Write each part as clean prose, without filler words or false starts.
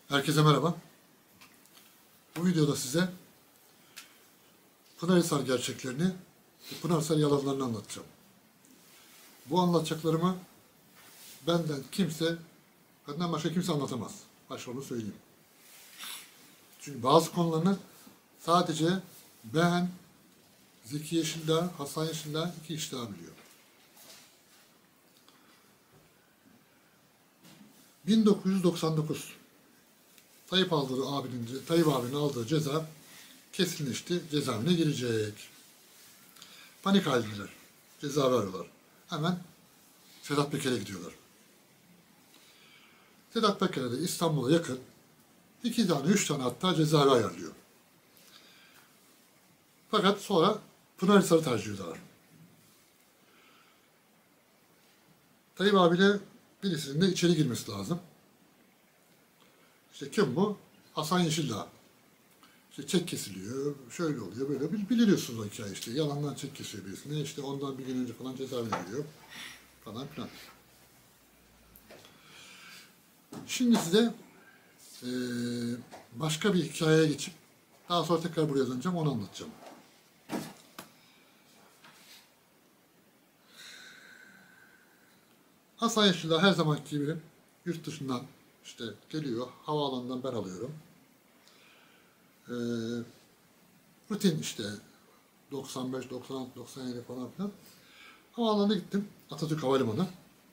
Herkese merhaba. Bu videoda size Pınarhisar gerçeklerini ve Pınarhisar yalanlarını anlatacağım. Bu anlatacaklarımı benden başka kimse anlatamaz. Başta onu söyleyeyim. Çünkü bazı konularını sadece ben, Zeki Yeşildağ, Hasan Yeşildağ iki kişi daha biliyor. 1999 Tayyip abinin aldığı ceza kesinleşti. Cezaevine girecek. Panik halindeler. Ceza veriyorlar. Hemen Sedat Peker'e gidiyorlar. Sedat Peker'e de İstanbul'a yakın 2 tane, 3 tane hatta cezaevi ayarlıyor. Fakat sonra Pınarhisar'ı tercih ediyorlar. Tayyip abiyle birisinin de içeri girmesi lazım. İşte kim bu? Hasan Yeşildağ. İşte çek kesiliyor, şöyle oluyor, böyle biliyorsunuz o hikaye işte. Yalandan çek kesiyor birisine, işte ondan bir gün önce falan cezaevine giriyor falan filan. Şimdi size başka bir hikayeye geçip daha sonra tekrar buraya döneceğim, onu anlatacağım. Hasan Yeşildağ her zamanki gibi yurt dışından işte geliyor, havaalanından ben alıyorum. Rutin işte 95, 96, 97 falan filan. Havaalanına gittim. Atatürk Havalimanı.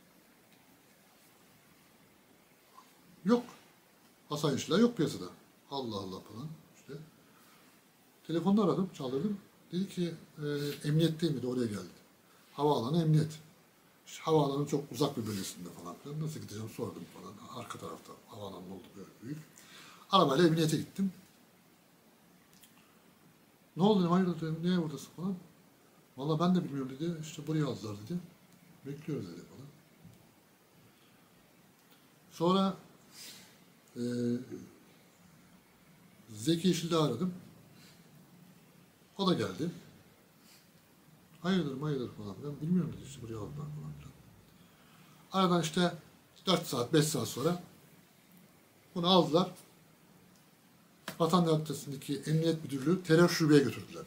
Yok. Hasan Yeşildağ yok piyasada. Allah Allah falan işte. Telefonda aradım, çaldırdım. Dedi ki emniyetteyim dedi, oraya geldi. Havaalanı emniyet. İşte havaalanın çok uzak bir bölgesinde falan filan. Nasıl gideceğim sordum falan. Arka tarafta havaalanı oldu böyle büyük. Arabayla emniyete gittim. Ne oldu dedim, hayırdır dedim, niye buradasın falan. Vallahi ben de bilmiyorum dedi, işte buraya aldılar dedi. Bekliyoruz dedi falan. Sonra Zeki Yeşildağ'ı aradım. O da geldi. Hayırdır falan filan. Bilmiyorum dedi, işte buraya aldılar falan filan. Aradan işte 4 saat, 5 saat sonra bunu aldılar. Vatan Dairesi'ndeki Emniyet Müdürlüğü terör şubeye götürdüler.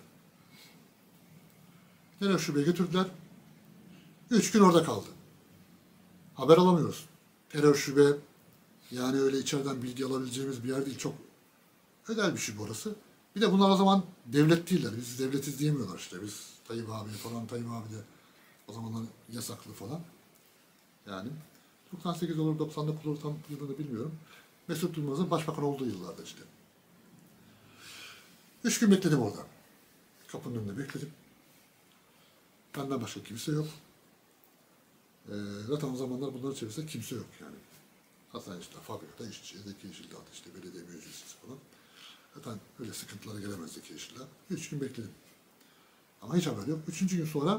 Terör şubeye götürdüler. 3 gün orada kaldı. Haber alamıyoruz. Terör şube yani öyle içeriden bilgi alabileceğimiz bir yer değil. Çok özel bir şey burası. Bir de bunlar o zaman devlet değiller. Biz devletiz diyemiyorlar işte. Biz Tayyip abi falan, Tayyip abi de o zamanlar yasaklı falan. Yani 98 olur, 99 olur, tam yılını bilmiyorum. Mesut Yılmaz'ın başbakan olduğu yıllarda işte. 3 gün bekledim orada. Kapının önünde bekledim. Benden başka kimse yok. Zaten o zamanlar bunların içerisinde kimse yok yani. Hasan işte fabrikada işçi, Zeki Yeşildağ işte belediye meclisi falan. Zaten öyle sıkıntılara gelemez Zeki Yeşildağ. 3 gün bekledim. Ama hiç haber yok. 3. gün sonra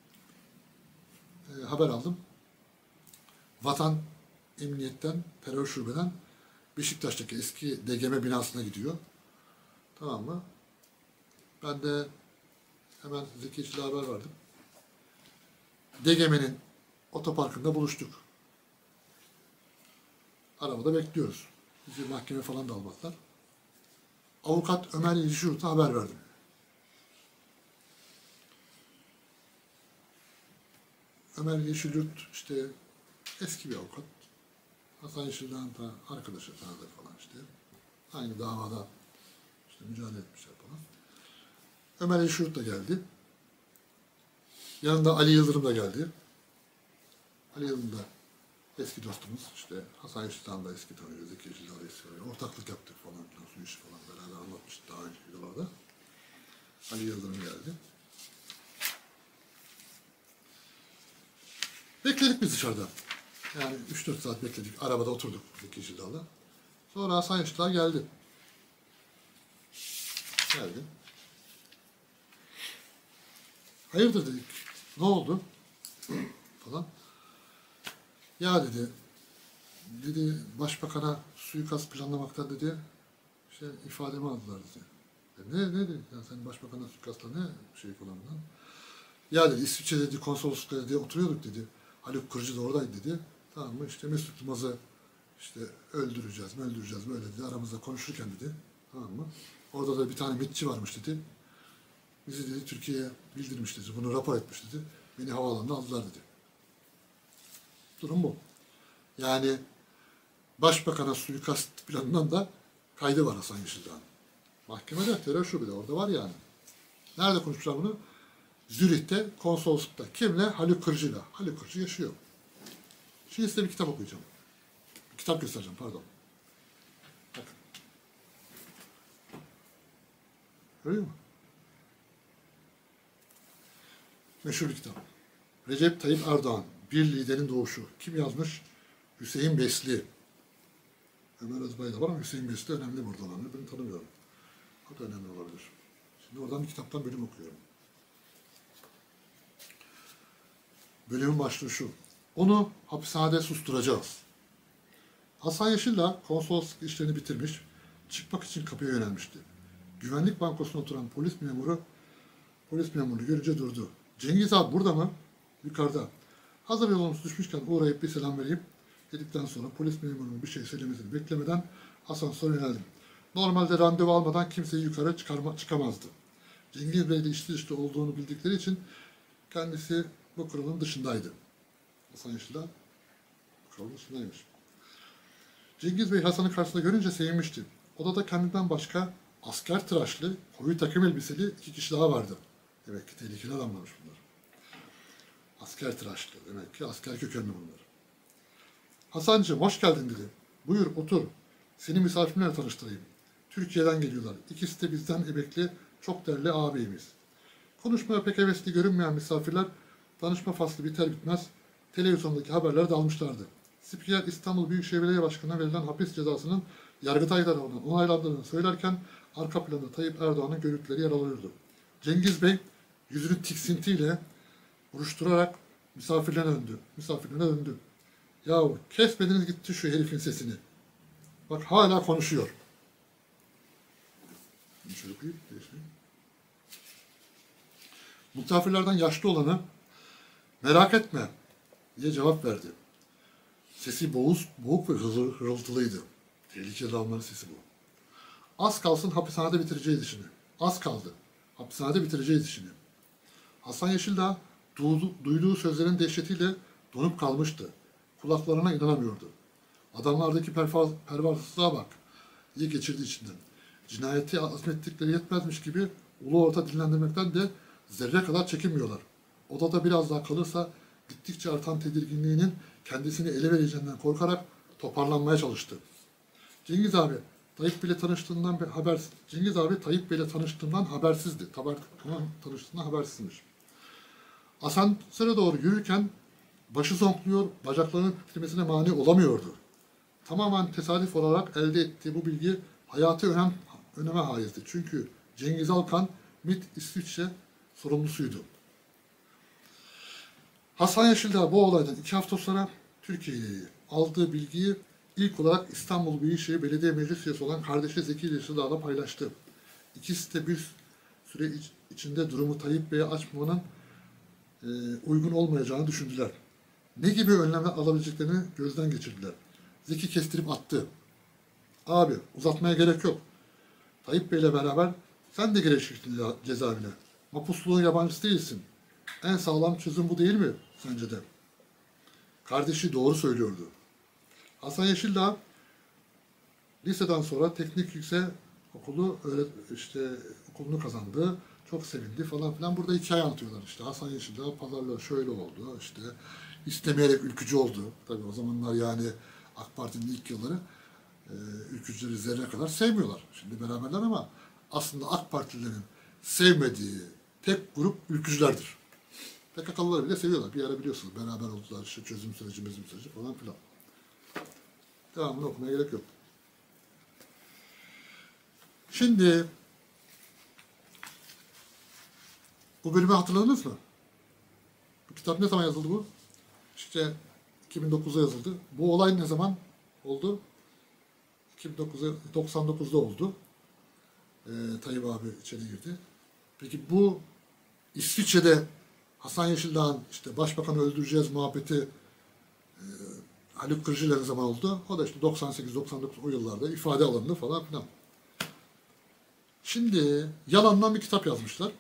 haber aldım. Vatan Emniyet'ten, terör şubeden Beşiktaş'taki eski DGM binasına gidiyor. Tamam mı? Ben de hemen Zeki Yeşildağ'a haber verdim. DGM'nin otoparkında buluştuk. Arabada bekliyoruz. Bizi mahkeme falan da almadılar. Avukat Ömer Yeşilyurt'a haber verdim. Ömer Yeşilyurt işte eski bir avukat. Hasan Yeşildağ'ın da arkadaşı tanıdığı falan işte. Aynı davada işte mücadele etmişler falan. Ömer Yeşilyurt da geldi. Yanında Ali Yıldırım da geldi. Ali Yıldırım da eski dostumuz. İşte Hasan Yeşildağ'ın da eski tanıyor. Zeki Yeşildağ'da eski tanıyor. Ortaklık yaptık falan filan. Su işi falan beraber anlatmıştık daha önceki videolarda. Ali Yıldırım geldi. Bekledik biz dışarıda. Yani 3-4 saat bekledik. Arabada oturduk Zeki Yeşildağ'la. Sonra Hasan Yeşildağ geldi. Geldi. Hayırdır dedik. Ne oldu? Falan. Ya dedi başbakana suikast planlamakta dedi. Şey ifademi aldılar dedi. Ne dedi? Ya sen başbakana suikastla ne şey falan filan. Ya dedi İsviçre dedi konsoloslukta dedi oturuyorduk dedi. Haluk Kırcı da oradaydı dedi. Tamam mı? İşte Mesut Yılmaz'ı İşte öldüreceğiz böyle dedi. Aramızda konuşurken dedi. Tamam mı? Orada da bir tane MİT'çi varmış dedi. Bizi dedi Türkiye'ye bildirmiş dedi. Bunu rapor etmiş dedi. Beni havaalanına aldılar dedi. Durum bu. Yani Başbakan'a suikast planından da kaydı var Hasan Yeşildağ'ın. Mahkemede, terör şubede orada var yani. Nerede konuşmuşlar bunu? Zürih'te, konsoloslukta. Kimle? Haluk Kırcı'yla. Haluk Kırcı yaşıyor. Şimdi size bir kitap okuyacağım. Bir kitap göstereceğim, pardon. Bakın. Görüyor musun? Meşhur bir kitap. Recep Tayyip Erdoğan, Bir Liderin Doğuşu. Kim yazmış? Hüseyin Besli. Ömer Özbay da var ama Hüseyin Besli önemli burada olan. Ben tanımıyorum. O da önemli olabilir. Şimdi oradan bir kitaptan bölüm okuyorum. Bölümün başlığı şu. Onu hapishanede susturacağız. Hasan Yeşildağ konsolosluk işlerini bitirmiş, çıkmak için kapıya yönelmişti. Güvenlik bankosuna oturan polis memuru görünce durdu. Cengiz abi burada mı? Yukarıda. Hazır yolumuz düşmüşken uğrayıp bir selam vereyim dedikten sonra polis memurunun bir şey söylemesini beklemeden asansöre yöneldim. Normalde randevu almadan kimseyi yukarı çıkamazdı. Cengiz Bey de içli dışlı olduğunu bildikleri için kendisi bu kuralın dışındaydı. Hasan Yeşildağ bu kuralın dışındaymış. Cengiz Bey Hasan'ı karşısında görünce sevinmişti. Odada kendinden başka asker tıraşlı, koyu takım elbiseli 2 kişi daha vardı. Demek ki tehlikeli adamlarmış bunlar. Asker tıraşlı, demek ki asker kökenli bunlar. Hasancığım hoş geldin dedi. Buyur otur. Seni misafirlerle tanıştırayım. Türkiye'den geliyorlar. İkisi de bizden emekli, çok değerli ağabeyimiz. Konuşmaya pek hevesli görünmeyen misafirler tanışma faslı biter bitmez televizyondaki haberleri de almışlardı. Spiker İstanbul Büyükşehir Belediye Başkanı'na verilen hapis cezasının Yargıtay tarafından onaylandığını söylerken arka planda Tayyip Erdoğan'ın görüntüleri yer alıyordu. Cengiz Bey yüzünü tiksintiyle buruşturarak misafirlerine döndü. Yahu kesmediniz gitti şu herifin sesini. Bak hala konuşuyor. Şöyle koyayım. Misafirlerden yaşlı olanı merak etme diye cevap verdi. Sesi boğuk ve hırıltılıydı. Tehlikeli adamların sesi bu. Az kalsın hapishanede bitireceğiz işini. Az kaldı. Hapishanede bitireceğiz işini. Hasan Yeşildağ duyduğu sözlerin dehşetiyle donup kalmıştı. Kulaklarına inanamıyordu. Adamlardaki pervasızlığa bak diye geçirdi içinden. Cinayeti azmettikleri yetmezmiş gibi ulu orta dinlendirmekten de zerre kadar çekinmiyorlar. Odada biraz daha kalırsa gittikçe artan tedirginliğinin kendisini ele vereceğinden korkarak toparlanmaya çalıştı. Cengiz abi Tayyip Bey'le tanıştığından habersizdi. Tanıştığından habersizmiş. Asansöre doğru yürürken başı zonkluyor, bacaklarının titremesine mani olamıyordu. Tamamen tesadüf olarak elde ettiği bu bilgi hayati öneme haizdi. Çünkü Cengiz Alkan, MİT İsviçre sorumlusuydu. Hasan Yeşildağ bu olaydan 2 hafta sonra Türkiye'ye aldığı bilgiyi ilk olarak İstanbul Büyükşehir Belediye Meclis Üyesi olan kardeşi Zeki Yeşildağ'la paylaştı. İkisi de bir süre içinde durumu Tayyip Bey'e açmamanın uygun olmayacağını düşündüler. Ne gibi önlemler alabileceklerini gözden geçirdiler. Zeki kestirip attı. Abi uzatmaya gerek yok. Tayyip Bey'le beraber sen de gireceksin cezaevine. Mapusluğun yabancısı değilsin. En sağlam çözüm bu değil mi sence de? Kardeşi doğru söylüyordu. Hasan Yeşildağ liseden sonra teknik yüksek okulunu kazandı. Çok sevindi falan filan. Burada hikaye anlatıyorlar işte. Hasan Yeşildağ pazarlar şöyle oldu. İşte istemeyerek ülkücü oldu. Tabii o zamanlar yani AK Parti'nin ilk yılları ülkücüleri zerre kadar sevmiyorlar. Şimdi beraberler ama aslında AK Partililerin sevmediği tek grup ülkücülerdir. PKK'lıları bile seviyorlar. Bir ara biliyorsunuz beraber oldular. İşte çözüm süreci falan filan. Devamını okumaya gerek yok. Şimdi bu bölümü hatırladınız mı? Bu kitap ne zaman yazıldı bu? İşte 2009'da yazıldı. Bu olay ne zaman oldu? 99'da oldu. Tayyip abi içeri girdi. Peki bu İsviçre'de Hasan Yeşildağ'ın işte başbakanı öldüreceğiz muhabbeti Haluk Kırcı'yla ne zaman oldu? O da işte 98-99 o yıllarda ifade alanında falan filan. Şimdi yalandan bir kitap yazmışlar.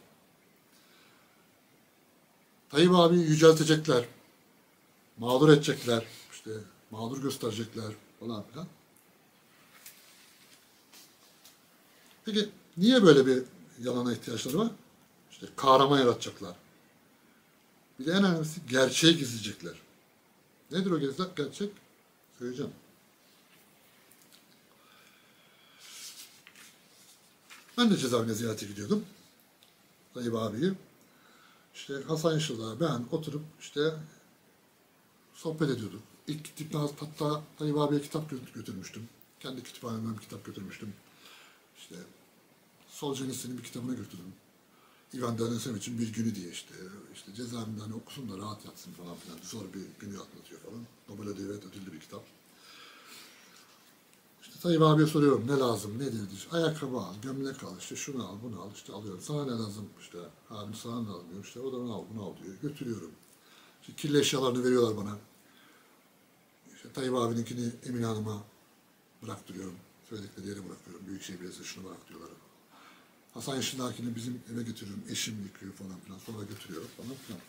Tayyip abi yüceltecekler, mağdur edecekler, işte mağdur gösterecekler falan filan. Peki niye böyle bir yalana ihtiyaçları var? İşte kahraman yaratacaklar. Bir de en önemlisi gerçeği gizleyecekler. Nedir o gerçek? Söyleyeceğim. Ben de cezaevine ziyarete gidiyordum. Tayyip abiyi. İşte Hasan Yaşar'la ben oturup işte sohbet ediyorduk. İlk gittiğimde hatta Tayyip abiye kitap götürmüştüm. Kendi kütüphanemden bir kitap götürmüştüm. İşte Solzhenitsyn'in bir kitabını götürdüm. Ivan Denisovic'in Bir Günü diye işte cezaevinde hani okusun da rahat yatsın falan filan. Zor bir günü anlatıyor falan. Nobel ödüllü bir kitap. İşte Tayyip abiye soruyorum ne lazım, ne dedi. İşte, ayakkabı al, gömlek al, işte şunu al, bunu al, işte alıyorum. Sana ne lazım işte, abi sana ne lazım diyor. İşte o da bunu al, bunu al diyor. Götürüyorum. İşte kirli eşyalarını veriyorlar bana. İşte Tayyip abininkini Emine Hanım'a bıraktırıyorum. Söyledikleri yere bırakıyorum. Büyükşehir Belediyesi şunu bırak diyorlar. Hasan Yaşlı'dakini bizim eve götürüyorum. Eşim yıkıyor falan filan. Sonra götürüyorum falan filan.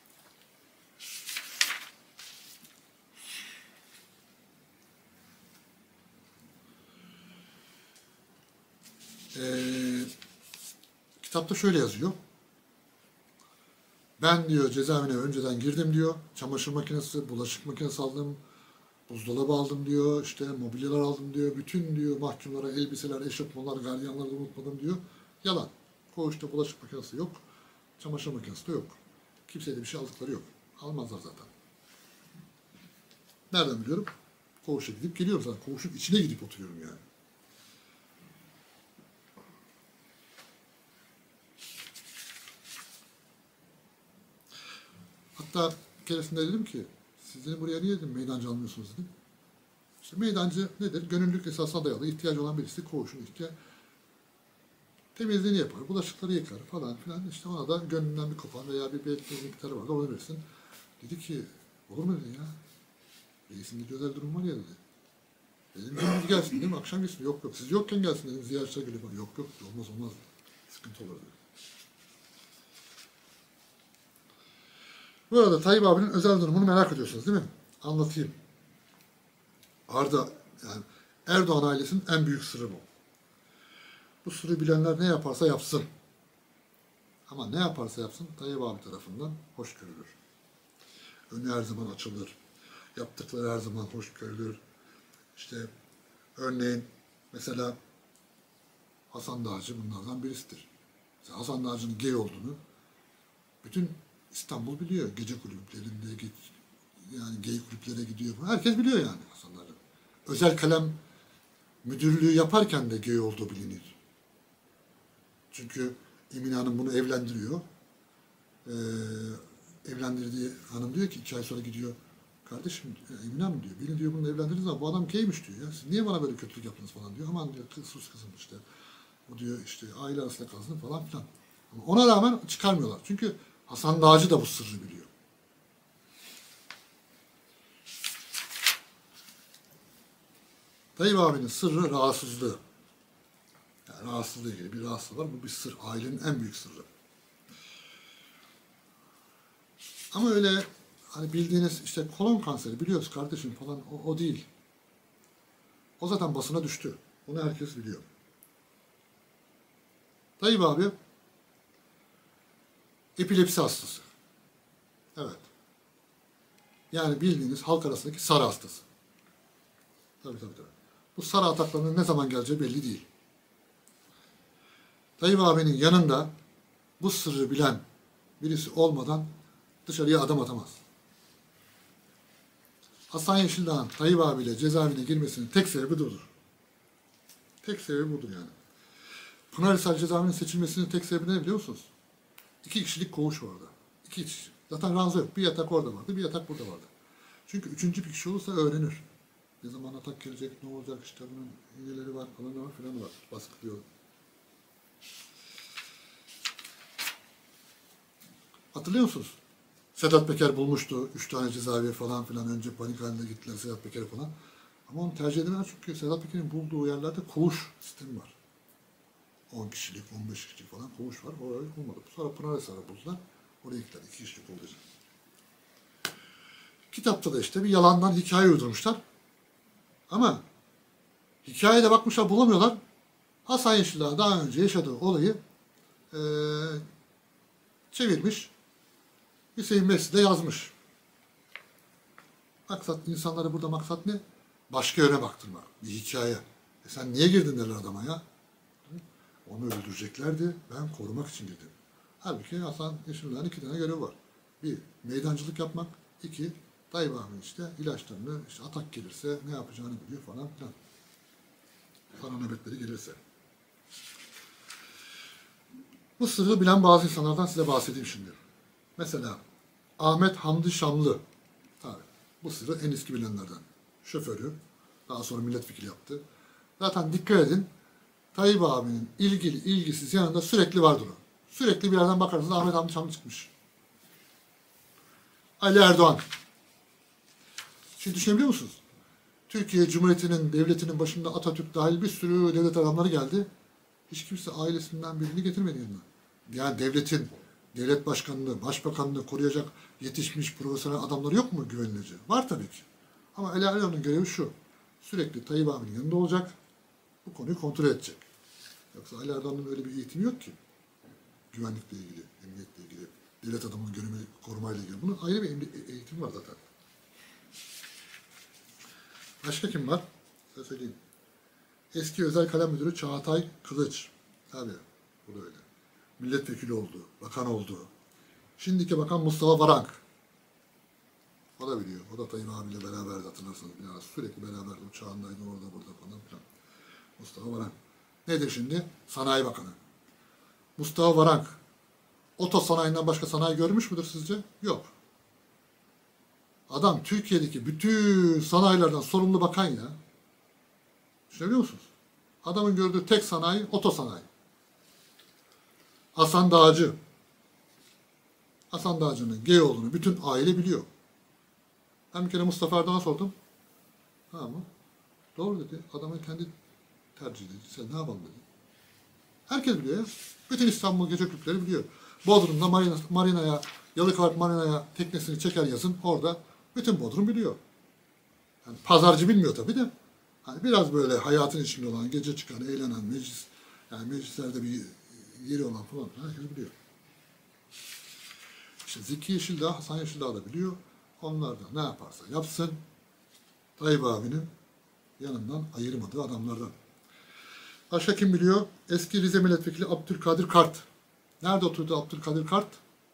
Kitapta şöyle yazıyor. Ben diyor cezaevine önceden girdim diyor. Çamaşır makinesi, bulaşık makinesi aldım. Buzdolabı aldım diyor. İşte mobilyalar aldım diyor. Bütün diyor mahkumlara elbiseler, eşofmanlar, gardiyanları da unutmadım diyor. Yalan. Koğuşta bulaşık makinesi yok. Çamaşır makinesi de yok. Kimseye de bir şey aldıkları yok. Almazlar zaten. Nereden biliyorum? Koğuşa gidip geliyorum zaten. Koğuşun içine gidip oturuyorum yani. Hatta bir keresinde dedim ki, siz dedim buraya niye dedim meydancı almıyorsunuz dedim. İşte meydancı nedir? Gönüllülük esasına dayalı ihtiyacı olan birisi koğuşun işte temizliğini yapar, bulaşıkları yıkar falan filan. İşte ona da gönlünden bir kopan veya bir miktarı var da onu verirsin. Dedi ki, olur mu dedi ya? Reisin dedi özel durum var ya dedi. Dedim gündüz gelsin değil mi? Akşam gelsin. Yok yok. Siz yokken gelsin dedim. Ziyaretçiler geliyor. Yok yok. Olmaz olmaz. Sıkıntı olur dedi. Bu arada Tayyip abinin özel durumunu merak ediyorsunuz değil mi? Anlatayım. Arda yani Erdoğan ailesinin en büyük sırrı bu. Bu sırrı bilenler ne yaparsa yapsın. Ama ne yaparsa yapsın Tayyip abi tarafından hoş görülür. Önü her zaman açılır. Yaptıkları her zaman hoş görülür. İşte örneğin mesela Hasan Dağcı bunlardan birisidir. Mesela Hasan Dağcı'nın gay olduğunu bütün İstanbul biliyor. Gece kulüplerinde, yani gay kulüplere gidiyor. Herkes biliyor yani Hasan Dağcı. Özel kalem müdürlüğü yaparken de gay olduğu bilinir. Çünkü Emine Hanım bunu evlendiriyor. Evlendirdiği hanım diyor ki 2 ay sonra gidiyor. Kardeşim Emine Hanım diyor. Beni diyor bununla evlendirdiniz ama bu adam gaymiş diyor. Ya. Siz niye bana böyle kötülük yaptınız falan diyor. Aman diyor sus kızım işte. O diyor işte aile arasında kalsın falan filan. Ama ona rağmen çıkarmıyorlar. Çünkü Hasan Dağcı da bu sırrı biliyor. Tayyip abinin sırrı rahatsızlığı. Yani rahatsızlığı ilgili bir rahatsızlığı var. Bu bir sır. Ailenin en büyük sırrı. Ama öyle hani bildiğiniz işte kolon kanseri biliyoruz kardeşim falan o değil. O zaten basına düştü. Onu herkes biliyor. Tayyip abi epilepsi hastası. Evet. Yani bildiğiniz halk arasındaki sarı hastası. Tabii. Bu sarı ataklarının ne zaman geleceği belli değil. Tayyip abinin yanında bu sırrı bilen birisi olmadan dışarıya adım atamaz. Hasan Yeşildağ'ın Tayyip abiyle cezaevine girmesinin tek sebebi budur. Tek sebebi budur yani. Pınarhisar cezaevinin seçilmesinin tek sebebi ne biliyor musunuz? 2 kişilik koğuş vardı. 2 kişi. Zaten ranza yok. Bir yatak orada vardı, bir yatak burada vardı. Çünkü 3. bir kişi olursa öğrenir. Ne zaman atak gelecek, ne olacak, işte bunun hileleri var, falan var, filan var. Baskılıyor. Hatırlıyor musunuz? Sedat Peker bulmuştu. 3 tane cezaevi falan filan. Önce panik halinde gittiler Sedat Peker'e falan. Ama onu tercih edemez çünkü Sedat Peker'in bulduğu yerlerde koğuş sistemi var. 10 kişilik, 15 kişilik falan koğuş var. Oraya olmadı. Sonra Pınarhisar'ı buldular. Oraya gittiler. 2 kişilik olduğu için. Kitapta da işte bir yalandan hikaye uydurmuşlar. Ama hikayede bakmışlar bulamıyorlar. Hasan Yeşildağ daha önce yaşadığı olayı çevirmiş. Hüseyin Mesih de yazmış. Maksat, insanlara burada maksat ne? Başka yöne baktırmak. Bir hikaye. Sen niye girdin derler adama ya? Onu öldüreceklerdi. Ben korumak için girdim. Halbuki Hasan Yeşildağ'ın 2 tane görevi var. Bir, meydancılık yapmak. 2, Tayyip abinin işte ilaçlarını, işte atak gelirse ne yapacağını biliyor falan filan. Sana nöbetleri gelirse. Bu sırrı bilen bazı insanlardan size bahsedeyim şimdi. Mesela Ahmet Hamdi Şamlı. Tabii, bu sırrı en eski bilenlerden. Şoförü. Daha sonra milletvekili yaptı. Zaten dikkat edin. Tayyip abinin ilgili ilgisiz yanında sürekli vardır o. Sürekli bir yerden bakarsınız Ahmet Hamdi Şamlı çıkmış. Ali Erdoğan. Şimdi düşünebiliyor musunuz? Türkiye Cumhuriyeti'nin, devletinin başında Atatürk dahil bir sürü devlet adamları geldi. Hiç kimse ailesinden birini getirmedi yanına. Yani devletin, devlet başkanlığı, başbakanlığı koruyacak yetişmiş profesyonel adamları yok mu güvenilir? Var tabii ki. Ama Ali Erdoğan'ın görevi şu. Sürekli Tayyip abinin yanında olacak. Bu konuyu kontrol edecek. Yoksa Ali Erdoğan'ın öyle bir eğitimi yok ki. Güvenlikle ilgili, emniyetle ilgili, devlet adamının görevini korumayla ilgili. Bunun ayrı bir eğitim var zaten. Başka kim var? Size söyleyeyim. Eski Özel Kalem Müdürü Çağatay Kılıç. Tabii, bu da öyle. Milletvekili oldu, bakan oldu. Şimdiki bakan Mustafa Varank. O da biliyor. O da Tayyip abiyle beraberdi hatırlarsanız. Yani sürekli beraberdi. Uçağındaydı orada burada falan filan. Mustafa Varank. Nedir şimdi? Sanayi Bakanı. Mustafa Varank. Otosanayinden başka sanayi görmüş müdür sizce? Yok. Adam Türkiye'deki bütün sanayilerden sorumlu bakan ya. Düşünebiliyor musunuz? Adamın gördüğü tek sanayi otosanayi. Hasan Dağcı. Hasan Dağcı'nın gay olduğunu bütün aile biliyor. Ben bir kere Mustafa Erdoğan'a sordum. Tamam mı? Doğru dedi. Adamın kendi tercihi dedi. Sen ne yapalım dedi. Herkes biliyor ya. Bütün İstanbul gece kulüpleri biliyor. Bodrum'da marinaya, Yalıkavak Marina'ya teknesini çeker yazın. Orada bütün Bodrum biliyor. Yani pazarcı bilmiyor tabii de. Hani biraz böyle hayatın içinde olan, gece çıkan, eğlenen, meclis, yani meclislerde bir yeri olan falan herkes biliyor. İşte Zeki Yeşildağ, Hasan Yeşildağ da biliyor. Onlar da ne yaparsa yapsın, Tayyip abinin yanından ayırmadığı adamlardan. Başka kim biliyor? Eski Rize Milletvekili Abdülkadir Kart. Nerede oturdu Abdülkadir Kart?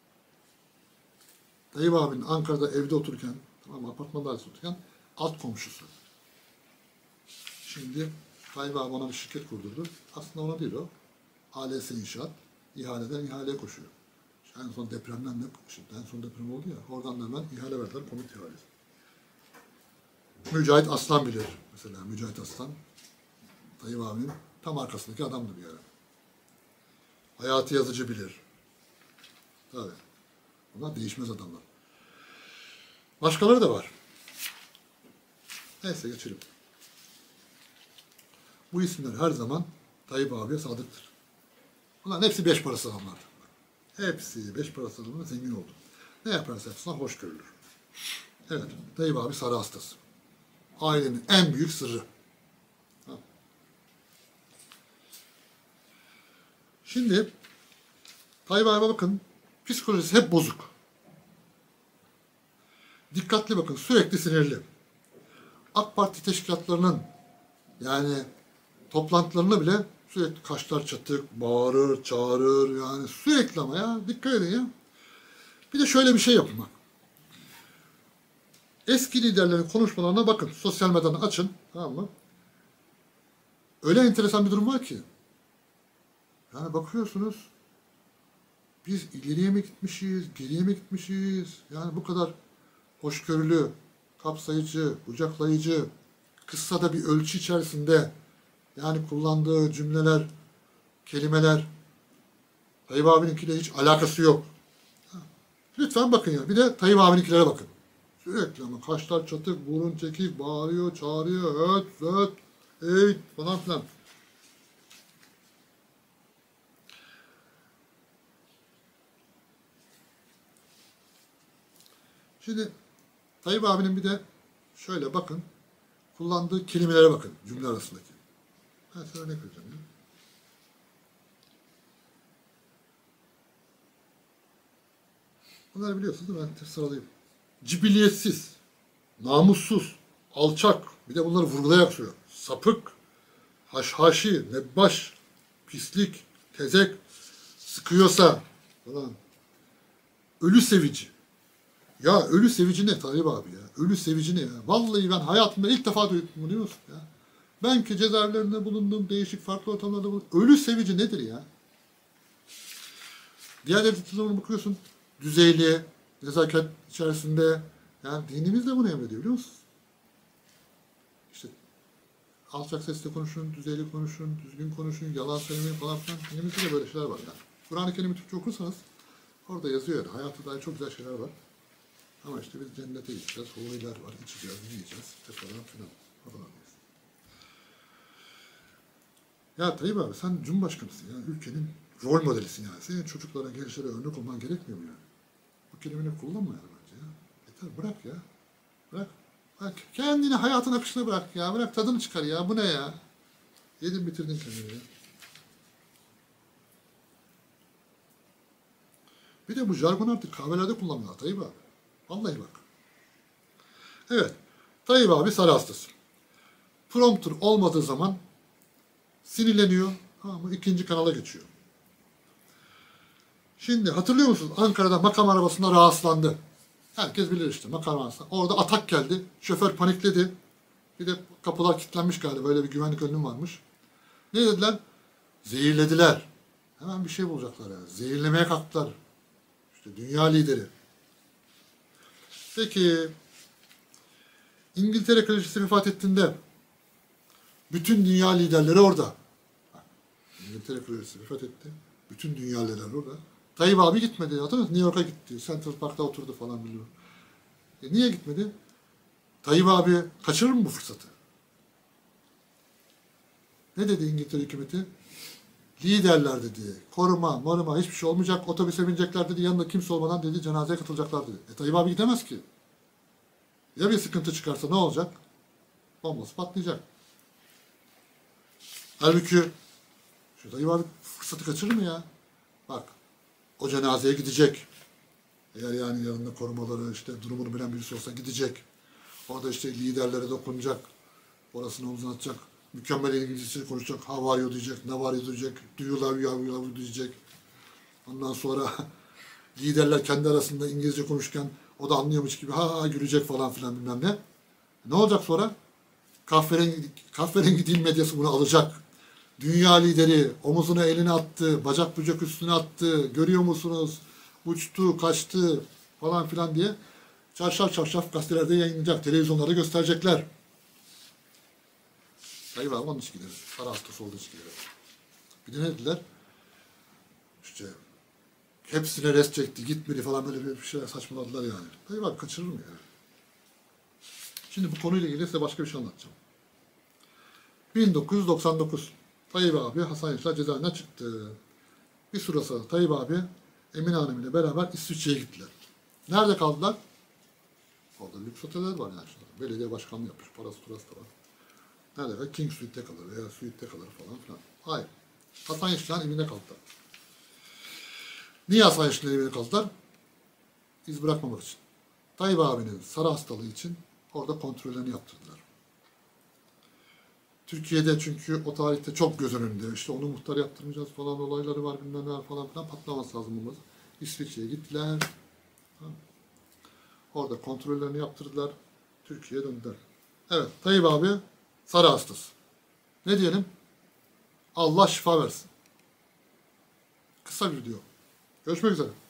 Tayyip abinin Ankara'da evde otururken, tamam apartmanda otururken alt komşusu. Şimdi Tayyip abi ona bir şirket kurdurdu. Aslında ona değil o. ALS İnşaat. İhaleden ihaleye koşuyor. İşte en son depremden de, şimdi en son deprem oldu ya, oradan da hemen ihale verdiler, komut ihalesi. Mücahit Aslan bilir. Mesela Mücahit Aslan, Tayyip abinin tam arkasındaki adamdı bir ara. Hayati Yazıcı bilir. Tabii. Bunlar değişmez adamlar. Başkaları da var. Neyse geçelim. Bu isimler her zaman Tayyip abiye sadıktır. Bunların hepsi 5 parası adamlar. Hepsi 5 parası adamlar zengin oldu. Ne yaparsa yapsınlar hoş görülür. Evet, Tayyip abi sarı hastası. Ailenin en büyük sırrı. Ha. Şimdi Tayyip abiye bakın, psikolojisi hep bozuk. Dikkatli bakın, sürekli sinirli. AK Parti teşkilatlarının yani toplantılarına bile sürekli kaşlar çatık, bağırır, çağırır yani sürekli ama ya dikkat edin ya. Bir de şöyle bir şey yapın bak. Eski liderlerin konuşmalarına bakın. Sosyal medyadan açın. Tamam mı? Öyle enteresan bir durum var ki. Yani bakıyorsunuz biz ileriye mi gitmişiz, geriye mi gitmişiz? Yani bu kadar hoşgörülü, kapsayıcı, kucaklayıcı, kısa da bir ölçü içerisinde yani kullandığı cümleler, kelimeler Tayyip abininkiyle hiç alakası yok. Lütfen bakın ya. Bir de Tayyip abininkilere bakın. Sürekli ama kaşlar çatık, burun çekik, bağırıyor, çağırıyor, öt, öt, eğit falan filan. Şimdi Tayyip abinin bir de şöyle bakın, kullandığı kelimelere bakın cümle arasındaki. Ben size örnek vereceğim ya. Bunları biliyorsunuz değil mi? Ben sıralayayım. Cibiliyetsiz, namussuz, alçak, bir de bunları vurgulayarak söylüyor. Sapık, haşhaşi, nebbaş, pislik, tezek, sıkıyorsa falan. Ölü sevici. Ya ölü sevici ne Tayyip abi ya? Ölü sevici ne ya? Vallahi ben hayatımda ilk defa duydum biliyor musun ya? Ben ki cezaevlerinde bulundum, değişik farklı ortamlarda bulundum. Ölü sevici nedir ya? Diğer devletlerine bakıyorsun, düzeyli, nezaket içerisinde. Yani dinimiz de bunu emrediyor biliyor musunuz? İşte alçak sesle konuşun, düzeyli konuşun, düzgün konuşun, yalan söylemeyin falan filan. Dinimizde de böyle şeyler var yani. Kur'an-ı Kerim'i Türkçe okursanız orada yazıyor yani. Hayata dair çok güzel şeyler var. Ama işte biz cennete gideceğiz, huriler var, içeceğiz, yiyeceğiz, işte falan filan. Oralardayız. Ya Tayyip abi sen Cumhurbaşkanısın ya, ülkenin rol modelisin yani. Senin çocuklara, gençlere örnek olman gerekmiyor mu yani? Bu kelimeyi kullanma yani bence ya. Yeter bırak ya. Bırak. Bak kendini hayatın akışına bırak ya. Bırak tadını çıkar ya. Bu ne ya? Yedin bitirdin kendini ya. Bir de bu jargon artık kahvelerde kullanmıyorlar Tayyip abi. Vallahi bak. Evet. Tayyip abi sarı hastası. Prompter olmadığı zaman sinirleniyor ama ikinci kanala geçiyor. Şimdi hatırlıyor musunuz? Ankara'da makam arabasında rahatsızlandı. Herkes bilir işte makam arabasında. Orada atak geldi. Şoför panikledi. Bir de kapılar kilitlenmiş galiba. Böyle bir güvenlik önlemi varmış. Ne dediler? Zehirlediler. Hemen bir şey bulacaklar yani. Zehirlemeye kalktılar. İşte dünya lideri. Peki İngiltere Kraliçesi vefat ettiğinde bütün dünya liderleri orada. İngiltere Kraliçesi vefat etti. Bütün dünya liderleri orada. Tayyip abi gitmedi. Hatırlıyor musun? New York'a gitti. Central Park'ta oturdu falan biliyor. Niye gitmedi? Tayyip abi kaçırır mı bu fırsatı? Ne dedi İngiltere hükümeti? Liderler dedi. Koruma, maruma hiçbir şey olmayacak. Otobüse binecekler dedi. Yanında kimse olmadan dedi cenazeye katılacaklar dedi. Tayyip abi gidemez ki. Ya bir sıkıntı çıkarsa ne olacak? Bombası patlayacak. Halbuki şu Tayyip abi fırsatı kaçırır mı ya? Bak o cenazeye gidecek. Eğer yani yanında korumaları işte durumunu bilen birisi olsa gidecek. Orada işte liderlere dokunacak. Orasını omzuna atacak. Mükemmel İngilizcesi konuşacak. How are you diyecek. Ne var you diyecek. Do you love you diyecek. Ondan sonra liderler kendi arasında İngilizce konuşurken o da anlıyormuş gibi ha gülecek falan filan bilmem ne. Ne olacak sonra? Kahverengi dil medyası bunu alacak. Dünya lideri omuzuna elini attı, bacak bucak üstüne attı, görüyor musunuz? Uçtu, kaçtı falan filan diye çarşaf çarşaf gazetelerde yayınlanacak, televizyonlarda gösterecekler. Tayyip abi onun için gider. Sarı hastası olduğu için gider. Bir de ne dediler? İşte hepsine rest çekti, gitmedi falan böyle bir şeyler saçmaladılar yani. Tayyip abi kaçırır mı ya? Şimdi bu konuyla ilgili size başka bir şey anlatacağım. 1999 Tayyip abi Hasan Yaşar cezaevinden çıktı. Bir süre sonra Tayyip abi Emine Hanım ile beraber İsviçre'ye gittiler. Nerede kaldılar? Orada lüks oteller var yani. Belediye başkanlığı yapmış. Parası turası da var. Nerede? King Suite'de kalır veya Suite'de kalır falan filan. Hayır. Hasan Yaşar'ın evinde kaldılar. Niye Hasan Yaşar'ın evinde kaldılar? İz bırakmamak için. Tayyip abinin sarı hastalığı için orada kontrollerini yaptırdılar. Türkiye'de çünkü o tarihte çok göz önünde. İşte onu muhtar yaptırmayacağız falan olayları var bilmem ne var falan filan patlaması lazım olmaz. İsviçre'ye gittiler. Orada kontrollerini yaptırdılar. Türkiye'ye döndüler. Evet Tayyip abi sarı hastası. Ne diyelim? Allah şifa versin. Kısa bir video. Görüşmek üzere.